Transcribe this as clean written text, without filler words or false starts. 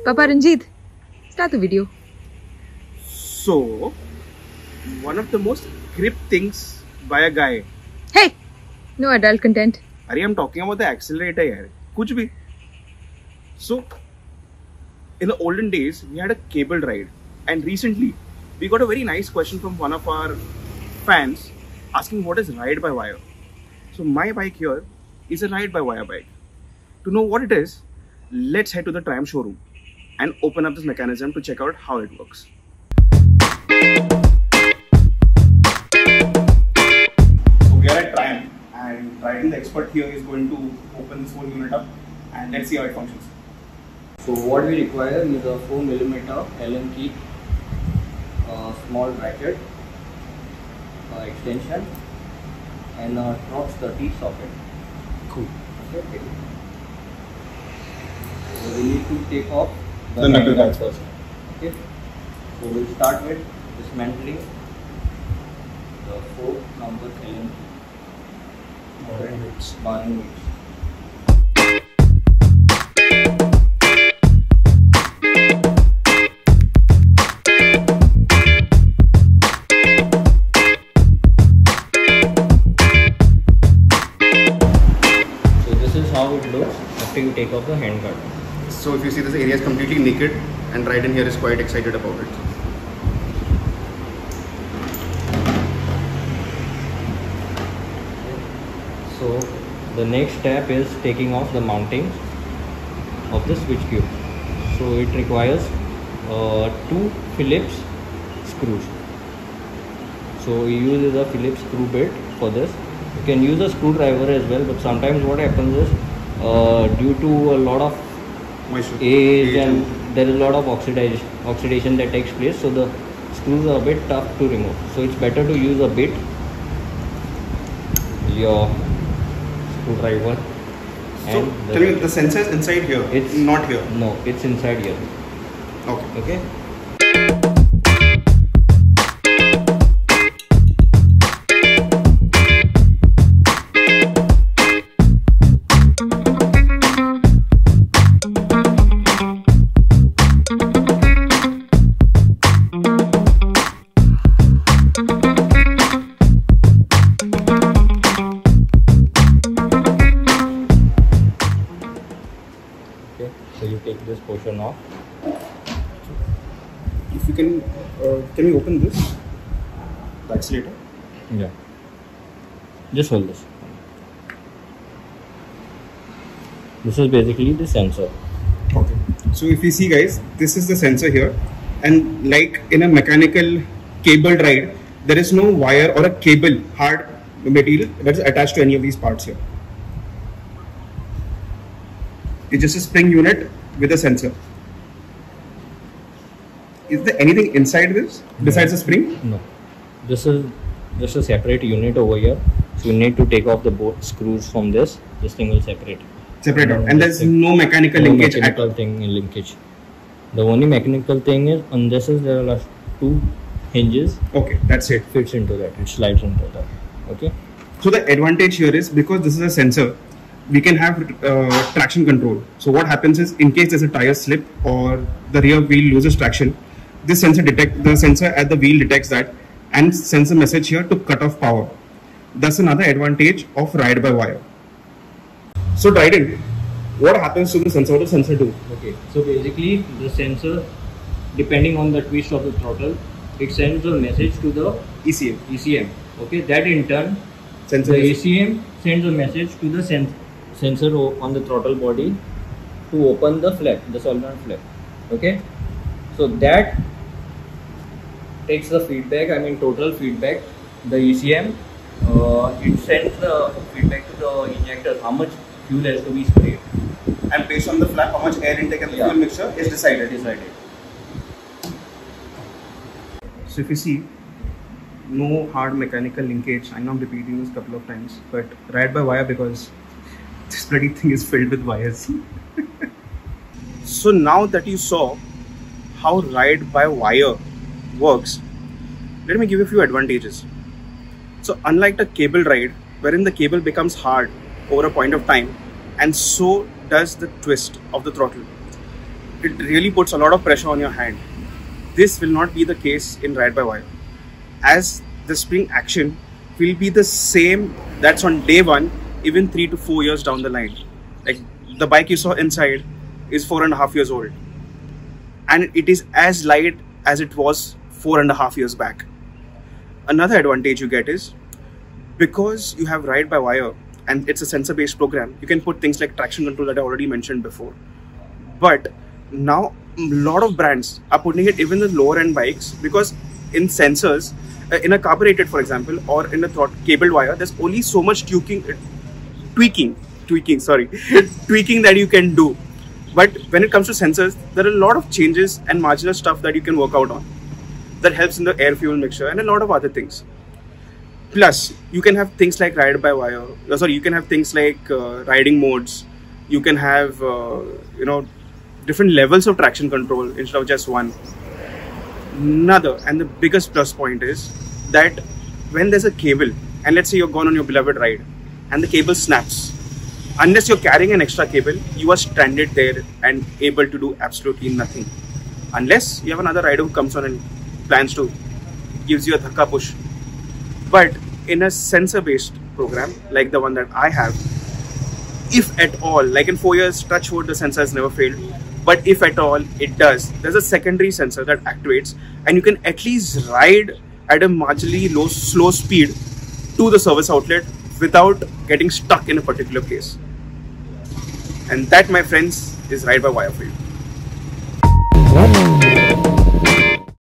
Papa Ranjit, start the video. So, one of the most grip things by a guy. Hey, no adult content. Are I'm talking about the accelerator yaar. Kuch bhi. So, in the olden days, we had a cable ride, and recently we got a very nice question from one of our fans asking what is ride by wire. So my bike here is a ride by wire bike. To know what it is, let's head to the Triumph showroom and open up this mechanism to check out how it works. So we are at Triumph, and Triumph, the expert here, is going to open this whole unit up and let's see how it functions. So what we require is a 4mm Allen key, small bracket, extension, and a Torx 30 socket. Cool. Okay. So we need to take off The knuckle guards first. Okay. So we'll start with dismantling the 4-number Allen key. Barring weights. How it looks after you take off the handguard. So if you see, this area is completely naked and Raiden here is quite excited about it. So the next step is taking off the mounting of the switch cube. So it requires 2 Phillips screws. So we use a Phillips screw bit for this. You can use a screwdriver as well, but sometimes what happens is due to a lot of age and there is a lot of oxidation that takes place, so the screws are a bit tough to remove. So it's better to use a bit, your screwdriver. So tell me, the sensor is inside here, it's not here? No, it's inside here. Okay. So you take this portion off. If you can we open this? The accelerator? Yeah. Just hold this. This is basically the sensor. Okay. So if you see, guys, this is the sensor here, and like in a mechanical cable ride, there is no wire or a cable, hard material that is attached to any of these parts here. It's just a spring unit with a sensor. Is there anything inside this besides the spring? No. This is just a separate unit over here. So you need to take off the both screws from this. This thing will separate. Separate out. And there's no mechanical linkage. Mechanical thing in linkage. The only mechanical thing is on this is there are 2 hinges. Okay, that's it. Fits into that. It slides into that. Okay. So the advantage here is, because this is a sensor, we can have traction control. So what happens is, in case there's a tire slip or the rear wheel loses traction, this sensor the sensor at the wheel detects that and sends a message here to cut off power. That's another advantage of ride by wire. So Raiden, what happens to the sensor? What does the sensor do? Okay, so basically the sensor, depending on the twist of the throttle, it sends a message to the ECM. Okay, that in turn, the ECM sends a message to the sensor on the throttle body to open the flap, the solenoid flap. Okay, so that takes the feedback, total feedback. The ECM, it sends the feedback to the injector, how much fuel has to be sprayed. And based on the flap, how much air intake and the fuel mixture is decided. So if you see, no hard mechanical linkage. I know I'm repeating this a couple of times, but ride by wire because this bloody thing is filled with wires. So now that you saw how ride by wire works, let me give you a few advantages. So unlike the cable ride, wherein the cable becomes hard over a point of time, and so does the twist of the throttle, it really puts a lot of pressure on your hand. This will not be the case in ride-by-wire, as the spring action will be the same that's on day one, even 3 to 4 years down the line. Like the bike you saw inside is 4.5 years old, and it is as light as it was 4.5 years back. Another advantage you get is, because you have ride-by-wire and it's a sensor-based program, you can put things like traction control that I already mentioned before. But now a lot of brands are putting it even in lower end bikes, because in sensors, in a carbureted for example, or in a cabled wire, there's only so much tweaking that you can do. But when it comes to sensors, there are a lot of changes and marginal stuff that you can work out on that helps in the air fuel mixture and a lot of other things. Plus, you can have things like ride-by-wire. You can have things like riding modes. You can have different levels of traction control instead of just one. Another and the biggest plus point is that when there's a cable, and let's say you're gone on your beloved ride and the cable snaps, unless you're carrying an extra cable, you are stranded there and able to do absolutely nothing, unless you have another rider who comes on and plans to gives you a dhakka push. But in a sensor-based program like the one that I have, if at all, like in 4 years, touch wood, the sensor has never failed, but if at all it does, there's a secondary sensor that activates, and you can at least ride at a marginally slow speed to the service outlet without getting stuck in a particular place. And that, my friends, is ride-by-wire for you.